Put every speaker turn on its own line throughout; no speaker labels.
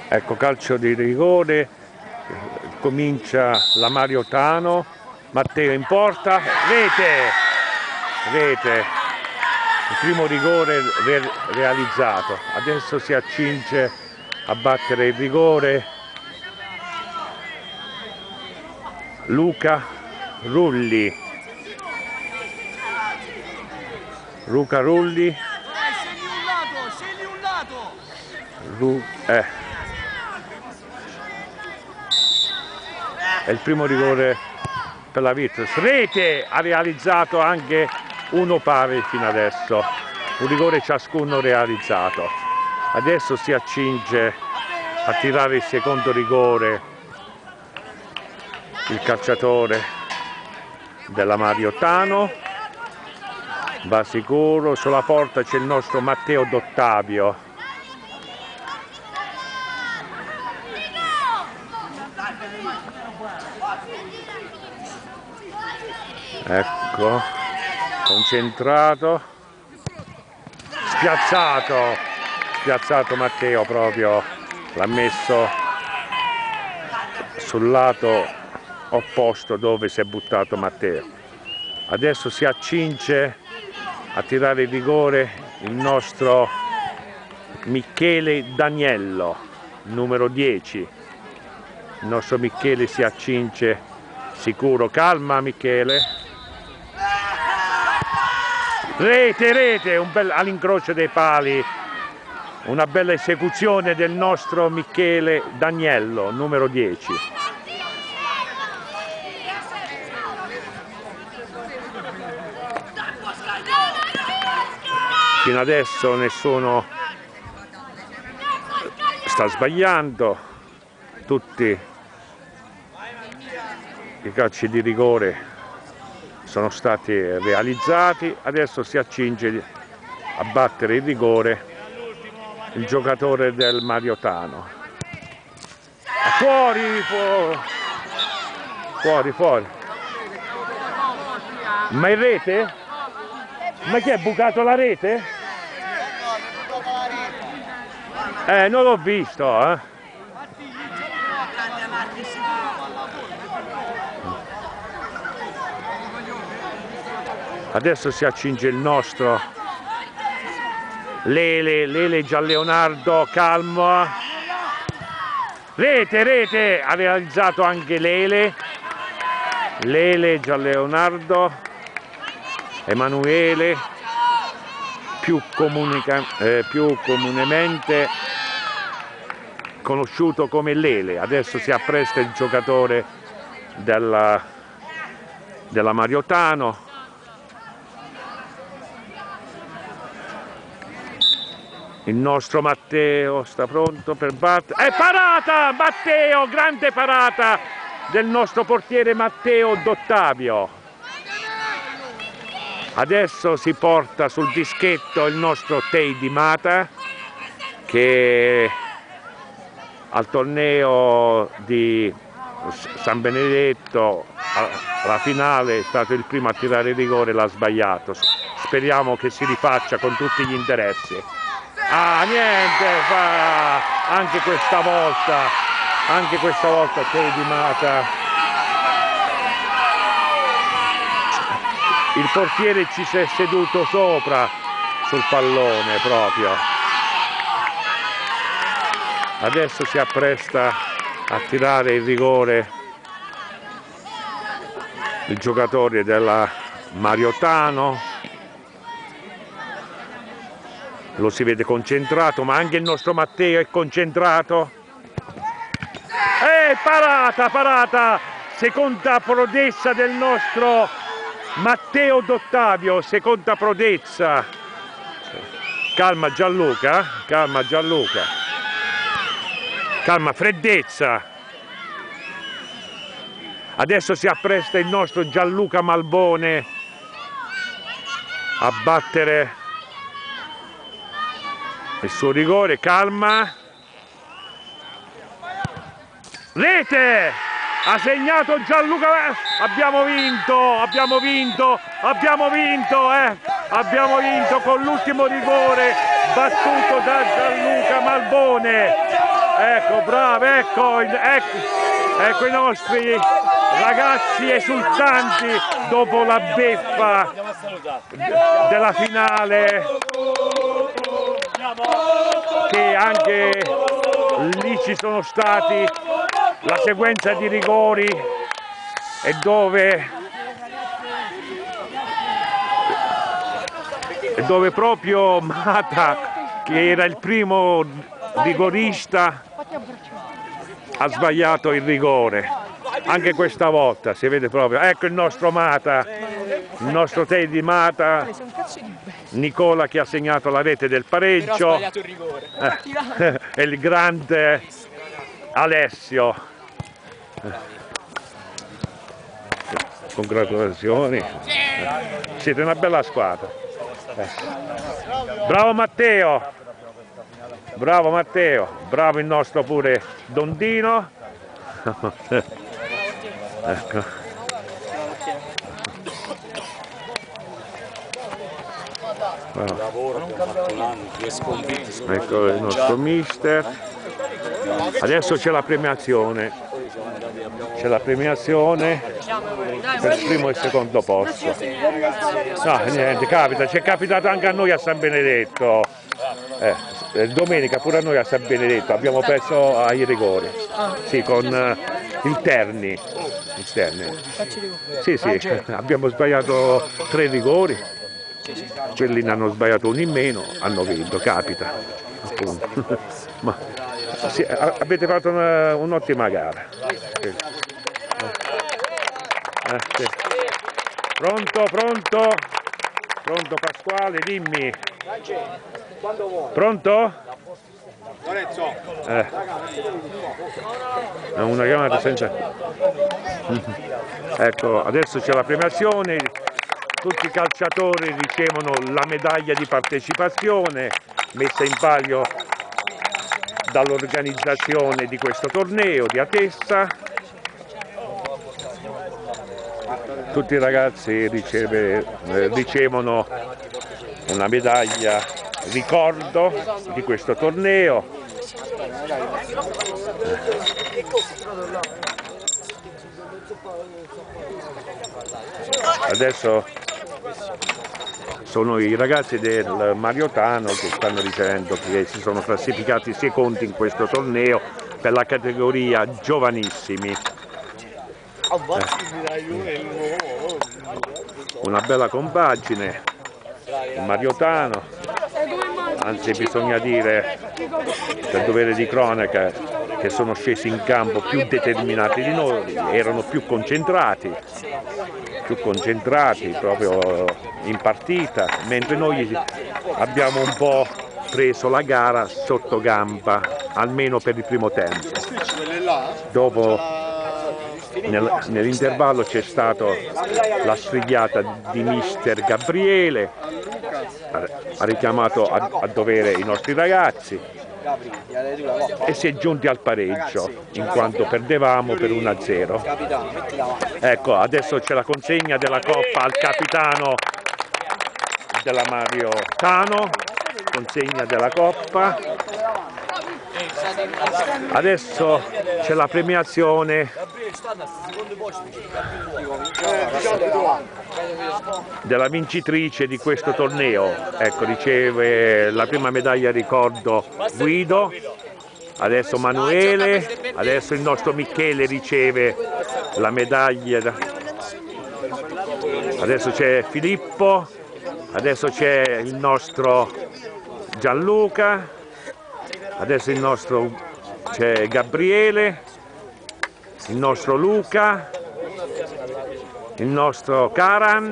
Ecco, calcio di rigore, comincia la Mariotano, Matteo in porta, rete, il primo rigore realizzato. Adesso si accinge a battere il rigore Luca Rulli.
Scegli un lato.
È il primo rigore per la Virtus. Rete, ha realizzato anche uno pari fino adesso, un rigore ciascuno realizzato. Adesso si accinge a tirare il secondo rigore il calciatore della Mariotano. Va sicuro, sulla porta c'è il nostro Matteo Dottavio. Ecco, concentrato, spiazzato Matteo, proprio l'ha messo sul lato opposto dove si è buttato Matteo. Adesso si accinge a tirare il rigore il nostro Michele Daniello, numero 10. Il nostro Michele si accinge sicuro. Calma Michele. Rete, un bel all'incrocio dei pali, una bella esecuzione del nostro Michele Daniello, numero 10. Fino adesso nessuno sta sbagliando, tutti i calci di rigore sono stati realizzati. Adesso si accinge a battere il rigore il giocatore del Mariotano. Fuori. Ma in rete? Ma chi è bucato la rete? Non l'ho visto, Adesso si accinge il nostro Lele Gianleonardo, calma. Rete, ha realizzato anche Lele Gianleonardo, Emanuele, più comunemente conosciuto come Lele. Adesso si appresta il giocatore della Mariotano. Il nostro Matteo sta pronto per battere. È parata! Matteo, grande parata del nostro portiere Matteo Dottavio. Adesso si porta sul dischetto il nostro Tei Di Mata, che al torneo di San Benedetto alla finale è stato il primo a tirare il rigore e l'ha sbagliato. Speriamo che si rifaccia con tutti gli interessi. Niente, anche questa volta Tei Di Mata, il portiere ci si è seduto sopra sul pallone proprio. Adesso si appresta a tirare il rigore il giocatore della Mariotano. Lo si vede concentrato, ma anche il nostro Matteo è concentrato. Parata! Seconda prodezza del nostro Matteo Dottavio, seconda prodezza. Calma Gianluca. Calma, freddezza. Adesso si appresta il nostro Gianluca Malbone a battere il suo rigore. Calma. Rete! Ha segnato Gianluca. Abbiamo vinto con l'ultimo rigore battuto da Gianluca Malbone. ecco, bravo, ecco i nostri ragazzi esultanti dopo la beffa della finale, che anche lì ci sono stati la sequenza di rigori e dove proprio Mata, che era il primo rigorista, ha sbagliato il rigore. Anche questa volta si vede proprio, ecco il nostro Mata, il nostro Teddy Mata, Nicola che ha segnato la rete del pareggio, e il grande Alessio. Congratulazioni, siete una bella squadra. Bravo Matteo, bravo il nostro pure Dondino. Ecco. Ecco il nostro mister. Adesso c'è la premiazione. Per il primo e il secondo posto. No, niente, capita, ci è capitato anche a noi a San Benedetto. Domenica pure a noi a San Benedetto abbiamo perso ai rigori. Sì, con il Terni. Sì, abbiamo sbagliato 3 rigori. Quelli ne hanno sbagliato uno in meno, hanno vinto, capita. Appunto. Ma sì, avete fatto un'ottima gara. Sì. Pronto Pasquale, dimmi. Pronto? Una chiamata senza. Ecco, adesso c'è la premiazione. Tutti i calciatori ricevono la medaglia di partecipazione messa in palio dall'organizzazione di questo torneo di Atessa. Tutti i ragazzi ricevono una medaglia ricordo di questo torneo. Adesso sono i ragazzi del Mariotano che stanno dicendo che si sono classificati secondi in questo torneo per la categoria giovanissimi. Una bella compagine, il Mariotano, anzi bisogna dire, per dovere di cronaca, che sono scesi in campo più determinati di noi, erano più concentrati proprio in partita, mentre noi abbiamo un po' preso la gara sotto gamba, almeno per il primo tempo. Dopo nell'intervallo c'è stata la sfrigliata di mister Gabriele, ha richiamato a dovere i nostri ragazzi e si è giunti al pareggio in quanto perdevamo per 1-0. Ecco, adesso c'è la consegna della coppa al capitano della Mariotano, consegna della coppa. Adesso c'è la premiazione della vincitrice di questo torneo. Ecco, riceve la prima medaglia ricordo Guido, adesso Manuele, adesso il nostro Michele riceve la medaglia, adesso c'è Filippo, adesso c'è il nostro Gianluca, adesso c'è Gabriele, il nostro Luca, il nostro Karan,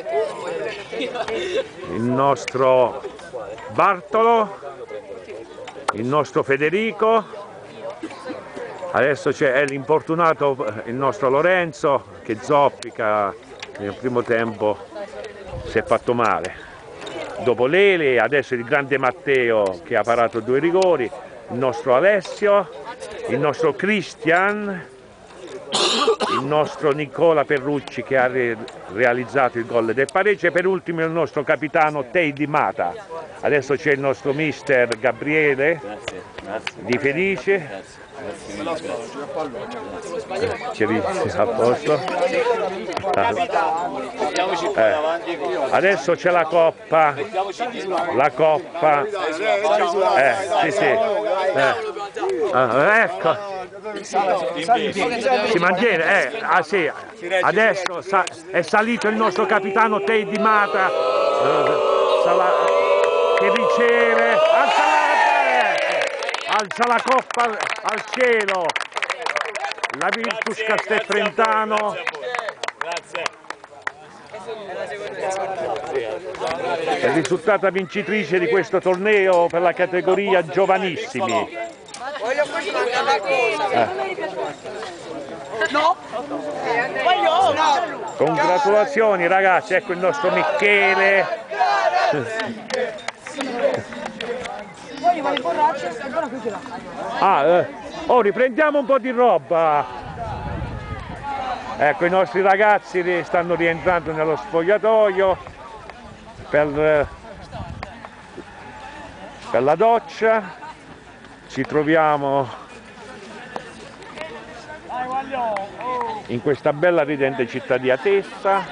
il nostro Bartolo, il nostro Federico, adesso c'è l'importunato, il nostro Lorenzo che zoppica, nel primo tempo si è fatto male. Dopo Lele, adesso il grande Matteo che ha parato 2 rigori, il nostro Alessio, il nostro Christian, il nostro Nicola Perrucci che ha realizzato il gol del pareggio e per ultimo il nostro capitano Teidi Mata. Adesso c'è il nostro mister Gabriele Di Felice. Ci a posto. Adesso c'è la coppa. Sì, sì. Ecco. Si mantiene, sì. Adesso è salito il nostro capitano Teidi Mata che riceve, alza la coppa al cielo, la Virtus Castelfrentano. È risultata vincitrice di questo torneo per la categoria giovanissimi.
Voglio una cosa. No?
Congratulazioni ragazzi, ecco il nostro Michele. Riprendiamo un po' di roba. Ecco i nostri ragazzi stanno rientrando nello spogliatoio per la doccia. Ci troviamo in questa bella ridente città di Atessa.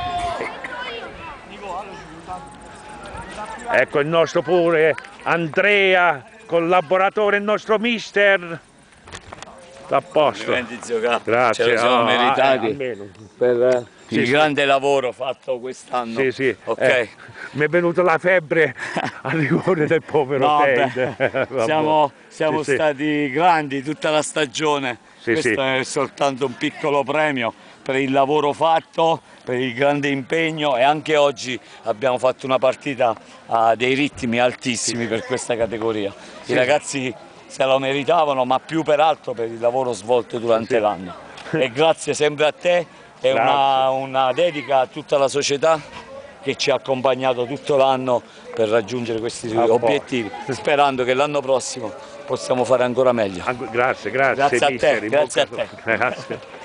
Ecco il nostro pure Andrea, collaboratore, il nostro mister. A posto. Grazie,
ce lo siamo meritati per il grande lavoro fatto quest'anno.
Sì, sì.
Okay.
Mi è venuta la febbre a rigore del povero Ted.
Siamo stati grandi tutta la stagione. Questo è soltanto un piccolo premio per il lavoro fatto, per il grande impegno e anche oggi abbiamo fatto una partita a dei ritmi altissimi per questa categoria. I ragazzi se lo meritavano, ma più peraltro per il lavoro svolto durante l'anno. E grazie sempre a te e una dedica a tutta la società che ci ha accompagnato tutto l'anno per raggiungere questi obiettivi, sperando che l'anno prossimo possiamo fare ancora meglio.
Grazie,
Grazie a te, grazie a te.
Grazie.